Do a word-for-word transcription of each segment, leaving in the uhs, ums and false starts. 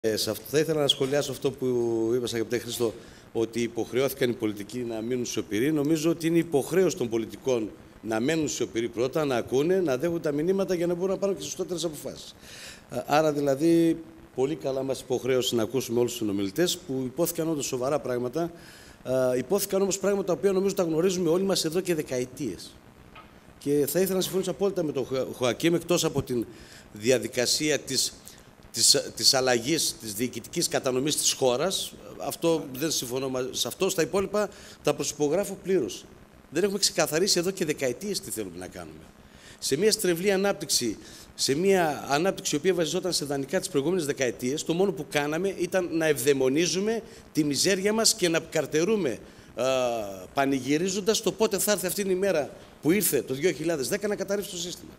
Ε, σε αυτό, θα ήθελα να σχολιάσω αυτό που είπες, αγαπητέ Χρήστο, ότι υποχρεώθηκαν οι πολιτικοί να μείνουν σιωπηροί. Νομίζω ότι είναι υποχρέωση των πολιτικών να μένουν σιωπηροί πρώτα, να ακούνε, να δέχονται τα μηνύματα για να μπορούν να πάρουν και σωστότερες αποφάσεις. Άρα δηλαδή, πολύ καλά μας υποχρέωση να ακούσουμε όλους τους συνομιλητές που υπόθηκαν όντως σοβαρά πράγματα. Α, υπόθηκαν όμως πράγματα τα οποία νομίζω τα γνωρίζουμε όλοι μας εδώ και δεκαετίες. Και θα ήθελα να συμφωνήσω απόλυτα με τον Χωακίμ, εκτός από τη διαδικασία της, της, της αλλαγής της διοικητικής κατανομής της χώρας. Αυτό δεν συμφωνώ μαζί σε αυτό. Στα υπόλοιπα τα προσυπογράφω πλήρως. Δεν έχουμε ξεκαθαρίσει εδώ και δεκαετίες τι θέλουμε να κάνουμε. Σε μια στρεβλή ανάπτυξη, σε μια ανάπτυξη η οποία βασιζόταν σε δανεικά τις προηγούμενες δεκαετίες, το μόνο που κάναμε ήταν να ευδαιμονίζουμε τη μιζέρια μας και να καρτερούμε α, πανηγυρίζοντας το πότε θα έρθει αυτή η ημέρα που ήρθε το δύο χιλιάδες δέκα να καταρρεύσει το σύστημα.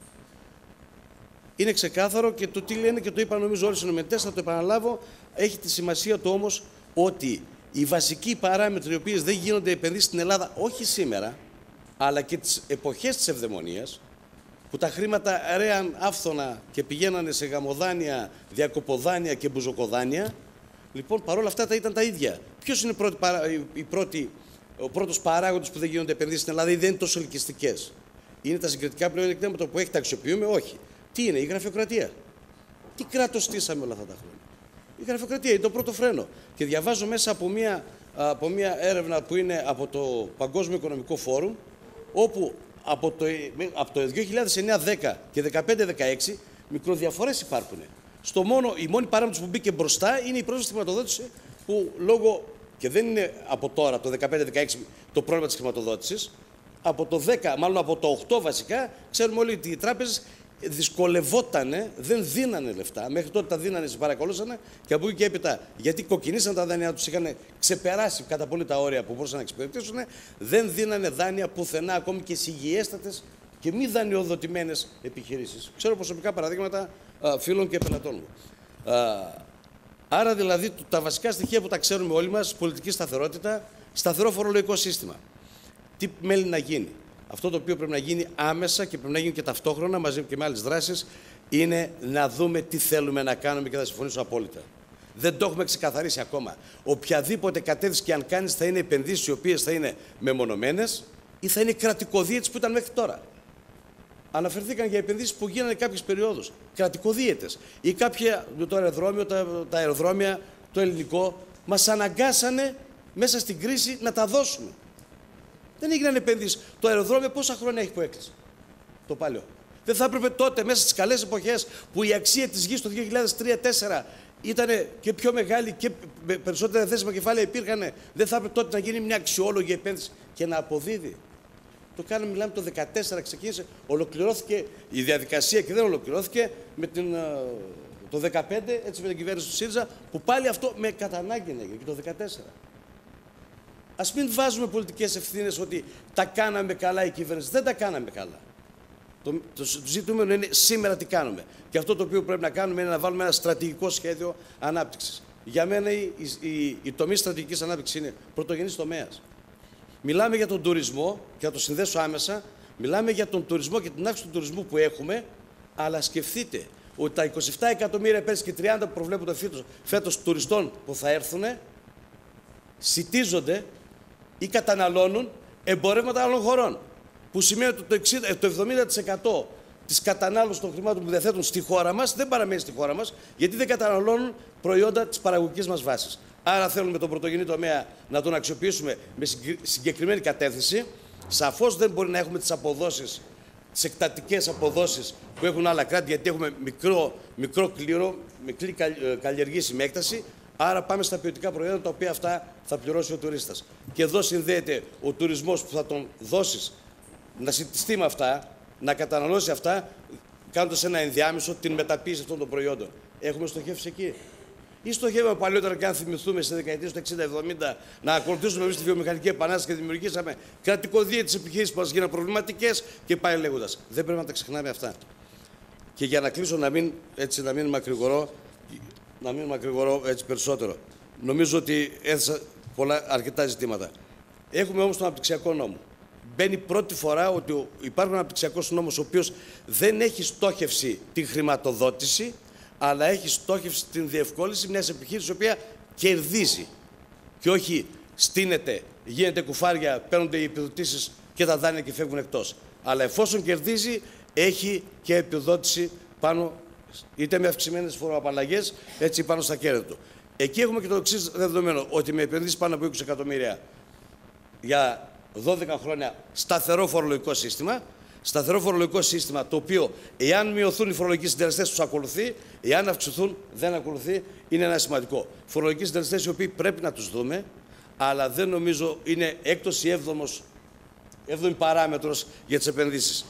Είναι ξεκάθαρο και το τι λένε και το είπαν νομίζω όλοι οι συνομιλητές, θα το επαναλάβω, έχει τη σημασία του όμως ότι οι βασικοί παράμετροι οι οποίες δεν γίνονται επενδύσεις στην Ελλάδα, όχι σήμερα, αλλά και τις εποχές της ευδαιμονίας, που τα χρήματα ρέαν άφθονα και πηγαίνανε σε γαμοδάνεια, διακοποδάνεια και μπουζοκοδάνεια, λοιπόν παρόλα αυτά τα ήταν τα ίδια. Ποιος είναι η πρώτη, η πρώτη, ο πρώτος παράγοντας που δεν γίνονται επενδύσεις στην Ελλάδα ή δεν είναι τόσο ελκυστικές? Είναι τα συγκριτικά πλεονεκτήματα που έχει, τα αξιοποιούμε? Όχι. Τι είναι? Η γραφειοκρατία. Τι κράτος στήσαμε όλα αυτά τα χρόνια? Η γραφειοκρατία είναι το πρώτο φρένο. Και διαβάζω μέσα από μια, από μια έρευνα που είναι από το Παγκόσμιο Οικονομικό Φόρουμ, όπου από το, από το δύο χιλιάδες εννιά δέκα και δεκαπέντε δεκαέξι μικροδιαφορές υπάρχουν. Στο μόνο, η μόνη παράμετρος που μπήκε μπροστά είναι η πρόσβαση στη χρηματοδότηση, που λόγω, και δεν είναι από τώρα, το δεκαπέντε δεκαέξι, το πρόβλημα της χρηματοδότησης, από το δέκα, μάλλον από το οκτώ βασικά, ξέρουμε όλοι ότι οι τράπεζες δυσκολευότανε, δεν δίνανε λεφτά. Μέχρι τότε τα δίνανε, παρακολούσανε και από εκεί και έπειτα, γιατί κοκκινήσαν τα δάνειά τους, είχαν ξεπεράσει κατά πολύ τα όρια που μπορούσαν να εξυπηρετήσουν, δεν δίνανε δάνεια πουθενά, ακόμη και σε υγιέστατες και μη δανειοδοτημένες επιχειρήσεις. Ξέρω προσωπικά παραδείγματα α, φίλων και πελατών μου. Α, άρα δηλαδή τα βασικά στοιχεία που τα ξέρουμε όλοι μας, πολιτική σταθερότητα, σταθερό φορολογικό σύστημα. Τι μέλει να γίνει? Αυτό το οποίο πρέπει να γίνει άμεσα και πρέπει να γίνει και ταυτόχρονα μαζί και με άλλες δράσεις είναι να δούμε τι θέλουμε να κάνουμε και θα συμφωνήσω απόλυτα. Δεν το έχουμε ξεκαθαρίσει ακόμα. Οποιαδήποτε κατεύθυνση και αν κάνεις θα είναι επενδύσεις οι οποίες θα είναι μεμονωμένες ή θα είναι κρατικοδίαιτες που ήταν μέχρι τώρα. Αναφερθήκαν για επενδύσεις που γίνανε κάποιες περιόδους. Κρατικοδίαιτες ή κάποια, το αεροδρόμιο, τα, τα αεροδρόμια, το ελληνικό, μας αναγκάσανε μέσα στην κρίση να τα δώσουμε. Δεν έγιναν επενδύσεις. Το αεροδρόμιο πόσα χρόνια έχει που έκλεισε? Το παλιό. Δεν θα έπρεπε τότε, μέσα στις καλές εποχές που η αξία της γης το δύο χιλιάδες τρία τέσσερα ήταν και πιο μεγάλη και περισσότερα θέσιμα κεφάλαια υπήρχαν, δεν θα έπρεπε τότε να γίνει μια αξιόλογη επένδυση και να αποδίδει? Το κάνουμε, μιλάμε το δύο χιλιάδες δεκατέσσερα, ξεκίνησε, ολοκληρώθηκε η διαδικασία και δεν ολοκληρώθηκε με την, το δύο χιλιάδες δεκαπέντε, έτσι, με την κυβέρνηση του ΣΥΡΙΖΑ, που πάλι αυτό με κατανάγκη έγινε και το δύο χιλιάδες δεκατέσσερα. Ας μην βάζουμε πολιτικές ευθύνες ότι τα κάναμε καλά η κυβέρνηση. Δεν τα κάναμε καλά. Το, το ζητούμενο είναι σήμερα τι κάνουμε. Και αυτό το οποίο πρέπει να κάνουμε είναι να βάλουμε ένα στρατηγικό σχέδιο ανάπτυξης. Για μένα η, η, η τομή στρατηγικής ανάπτυξης είναι πρωτογενής τομέας. Μιλάμε για τον τουρισμό, και θα το συνδέσω άμεσα, μιλάμε για τον τουρισμό και την αύξηση του τουρισμού που έχουμε, αλλά σκεφτείτε ότι τα είκοσι επτά εκατομμύρια πέρσι και τριάντα που προβλέπονται φέτος, φέτος τουριστών που θα έρθουν, σιτίζονται ή καταναλώνουν εμπορεύματα άλλων χωρών. Που σημαίνει ότι το, εξήντα, το εβδομήντα τοις εκατό της κατανάλωσης των χρημάτων που διαθέτουν στη χώρα μας δεν παραμένει στη χώρα μας, γιατί δεν καταναλώνουν προϊόντα της παραγωγικής μας βάσης. Άρα θέλουμε τον πρωτογενή τομέα να τον αξιοποιήσουμε με συγκεκριμένη κατεύθυνση. Σαφώς δεν μπορεί να έχουμε τις αποδόσεις, τις εκτατικές αποδόσεις που έχουν άλλα κράτη, γιατί έχουμε μικρό, μικρό κλήρο, μικρή καλλιεργήσιμη έκταση. Άρα πάμε στα ποιοτικά προϊόντα τα οποία αυτά θα πληρώσει ο τουρίστας. Και εδώ συνδέεται ο τουρισμός που θα τον δώσεις να συντηστεί με αυτά, να καταναλώσει αυτά, κάνοντας ένα ενδιάμεσο την μεταποίηση αυτών των προϊόντων. Έχουμε στοχεύσει εκεί? Ή στοχεύαμε παλιότερα, και αν θυμηθούμε στις δεκαετίες του εξήντα εβδομήντα, να ακολουθήσουμε εμείς τη βιομηχανική επανάσταση και δημιουργήσαμε κρατικοδίαιτες επιχειρήσεις που μας γίνανε προβληματικές και πάει λέγοντας. Δεν πρέπει να τα ξεχνάμε αυτά. Και για να κλείσω, να μην, έτσι, να μην μακρηγορώ, να μην μακρηγορώ έτσι περισσότερο. Νομίζω ότι έθεσα πολλά, αρκετά ζητήματα. Έχουμε όμως τον αναπτυξιακό νόμο. Μπαίνει πρώτη φορά ότι υπάρχει ένα αναπτυξιακός νόμος ο οποίος δεν έχει στόχευση την χρηματοδότηση, αλλά έχει στόχευση την διευκόλυνση μιας επιχείρησης η οποία κερδίζει. Και όχι στείνεται, γίνεται κουφάρια, παίρνονται οι επιδοτήσεις και τα δάνεια και φεύγουν εκτός. Αλλά εφόσον κερδίζει, έχει και επιδότηση πάνω, είτε με αυξημένες φοροαπαλλαγές, έτσι πάνω στα κέρδη του. Εκεί έχουμε και το εξής δεδομένο, ότι με επενδύσεις πάνω από είκοσι εκατομμύρια για δώδεκα χρόνια σταθερό φορολογικό σύστημα, σταθερό φορολογικό σύστημα το οποίο, εάν μειωθούν οι φορολογικοί συντελεστές, τους ακολουθεί, εάν αυξηθούν, δεν ακολουθεί, είναι ένα σημαντικό. Φορολογικοί συντελεστές οι οποίοι πρέπει να τους δούμε, αλλά δεν νομίζω είναι έκτος ή έβδομος, έβδομη παράμετρος για τις επενδύσεις.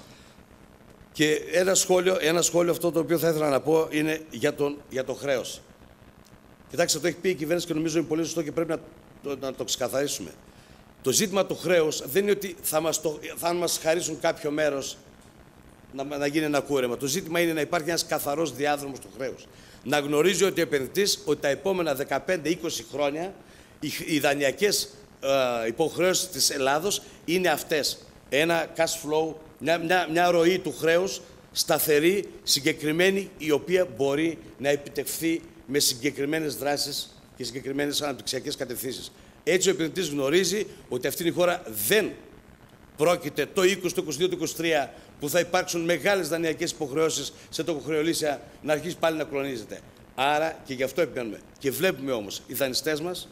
Και ένα σχόλιο, ένα σχόλιο αυτό το οποίο θα ήθελα να πω είναι για, τον, για το χρέος. Κοιτάξτε, το έχει πει η κυβέρνηση και νομίζω είναι πολύ σωστό και πρέπει να το, να το ξεκαθαρίσουμε. Το ζήτημα του χρέους δεν είναι ότι θα μας, το, θα μας χαρίσουν κάποιο μέρος να, να γίνει ένα κούρεμα. Το ζήτημα είναι να υπάρχει ένας καθαρός διάδρομος του χρέους. Να γνωρίζει ότι ο επενδυτής ότι τα επόμενα δεκαπέντε είκοσι χρόνια οι, οι δανειακές ε, υποχρεώσεις της Ελλάδος είναι αυτές. Ένα cash flow, μια, μια, μια ροή του χρέους σταθερή, συγκεκριμένη, η οποία μπορεί να επιτευχθεί με συγκεκριμένες δράσεις και συγκεκριμένες αναπτυξιακές κατευθύνσεις. Έτσι ο επενδυτής γνωρίζει ότι αυτή η χώρα δεν πρόκειται το είκοσι, το είκοσι δύο, το είκοσι τρία που θα υπάρξουν μεγάλες δανειακές υποχρεώσεις σε τοκοχρεωλήσια να αρχίσει πάλι να κλονίζεται. Άρα και γι' αυτό επιμένουμε. Και βλέπουμε όμως οι δανειστές μας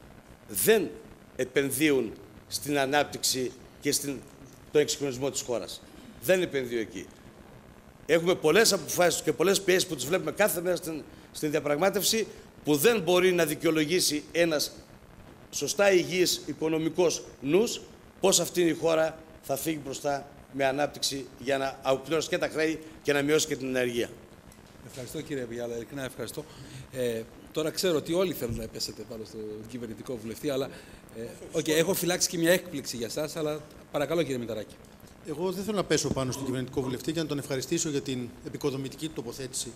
δεν επενδύουν στην ανάπτυξη και στην, τον εξυγχρονισμό της χώρας. Δεν επενδύουν εκεί. Έχουμε πολλές αποφάσεις και πολλές πιέσεις που τις βλέπουμε κάθε μέρα στην, στην διαπραγμάτευση που δεν μπορεί να δικαιολογήσει ένας σωστά υγιής οικονομικός νους πώς αυτή η χώρα θα φύγει μπροστά με ανάπτυξη για να αποπληρώσει και τα χρέη και να μειώσει και την ενεργεία. Ευχαριστώ κύριε Βιάλα, ειλικρινά ευχαριστώ. Ε, τώρα ξέρω ότι όλοι θέλουν να πέσετε πάνω στο κυβερνητικό βουλευτή, αλλά ε, okay, έχω φυλάξει και μια έκπληξη για σας, αλλά παρακαλώ κύριε Μηταράκη. Εγώ δεν θέλω να πέσω πάνω στον κυβερνητικό βουλευτή και να τον ευχαριστήσω για την επικοδομητική τοποθέτηση.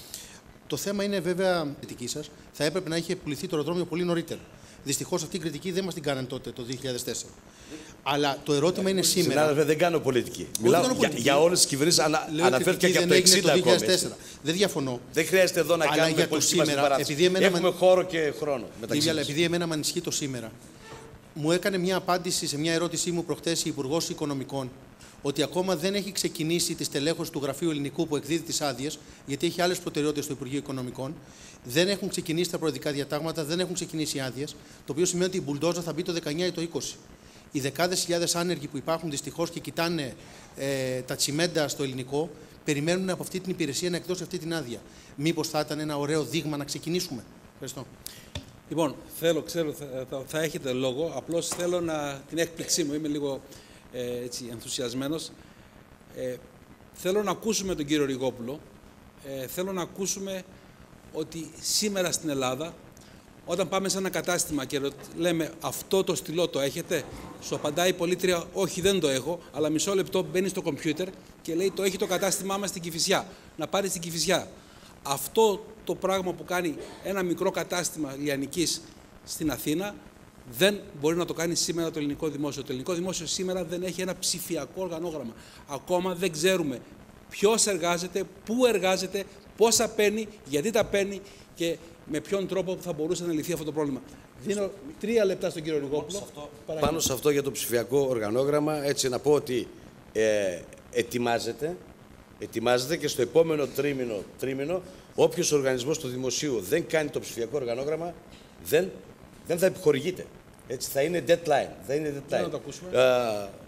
Το θέμα είναι βέβαια η κριτική σας. Θα έπρεπε να είχε πουληθεί το αεροδρόμιο πολύ νωρίτερα. Δυστυχώς αυτή η κριτική δεν μας την κάνανε τότε, το δύο χιλιάδες τέσσερα. Αλλά το ερώτημα είναι σήμερα. Συνάδελφε, δεν κάνω πολιτική. Μιλάω για, πολιτική. για όλες τις κυβερνήσεις. Ανα, αναφέρθηκε και από το εξήντα ακόμα. Δεν διαφωνώ. Δεν χρειάζεται εδώ να αλλά κάνουμε για το σήμερα, επειδή εμένα Έχουμε μαν... χώρο και χρόνο. Λίβια, επειδή εμένα με ανισχύει το σήμερα, μου έκανε μια απάντηση σε μια ερώτησή μου προχτές η Υπουργός Οικονομικών ότι ακόμα δεν έχει ξεκινήσει τη στελέχωση του Γραφείου Ελληνικού που εκδίδει τις άδειες, γιατί έχει άλλες προτεραιότητες στο Υπουργείο Οικονομικών. Δεν έχουν ξεκινήσει τα προεδρικά διατάγματα, δεν έχουν ξεκινήσει οι άδειες, το οποίο σημαίνει ότι η μπουλντόζα θα μπει το δεκαεννιά ή το είκοσι. Οι δεκάδες χιλιάδες άνεργοι που υπάρχουν δυστυχώς και κοιτάνε ε, τα τσιμέντα στο ελληνικό, περιμένουν από αυτή την υπηρεσία να εκδώσει αυτή την άδεια. Μήπως θα ήταν ένα ωραίο δείγμα να ξεκινήσουμε. Ευχαριστώ. Λοιπόν, θέλω, ξέρω, θα, θα, θα έχετε λόγο. Απλώς θέλω να, την έκπληξή μου, είμαι λίγο ε, έτσι, ενθουσιασμένος. Ε, θέλω να ακούσουμε τον κύριο Ριγόπουλο. Ε, θέλω να ακούσουμε ότι σήμερα στην Ελλάδα, όταν πάμε σε ένα κατάστημα και λέμε αυτό το στυλό το έχετε, σου απαντάει η πολίτρια όχι δεν το έχω, αλλά μισό λεπτό μπαίνει στο κομπιούτερ και λέει το έχει το κατάστημά μας στην Κηφισιά. Να πάρει στην Κηφισιά. Αυτό το πράγμα που κάνει ένα μικρό κατάστημα λιανικής στην Αθήνα δεν μπορεί να το κάνει σήμερα το ελληνικό δημόσιο. Το ελληνικό δημόσιο σήμερα δεν έχει ένα ψηφιακό οργανόγραμμα. Ακόμα δεν ξέρουμε ποιος εργάζεται, πού εργάζεται, πόσα παίρνει, γιατί τα παίρνει και με ποιον τρόπο θα μπορούσε να λυθεί αυτό το πρόβλημα. Δίνω τρία λεπτά στον κύριο Ριγόπουλο. Πάνω σε αυτό για το ψηφιακό οργανόγραμμα, έτσι να πω ότι ε, ετοιμάζεται, ετοιμάζεται και στο επόμενο τρίμηνο, τρίμηνο όποιος οργανισμός του δημοσίου δεν κάνει το ψηφιακό οργανόγραμμα, δεν, δεν θα επιχορηγείται. Έτσι, θα είναι deadline. Θα είναι deadline. Να το ακούσουμε. Ε,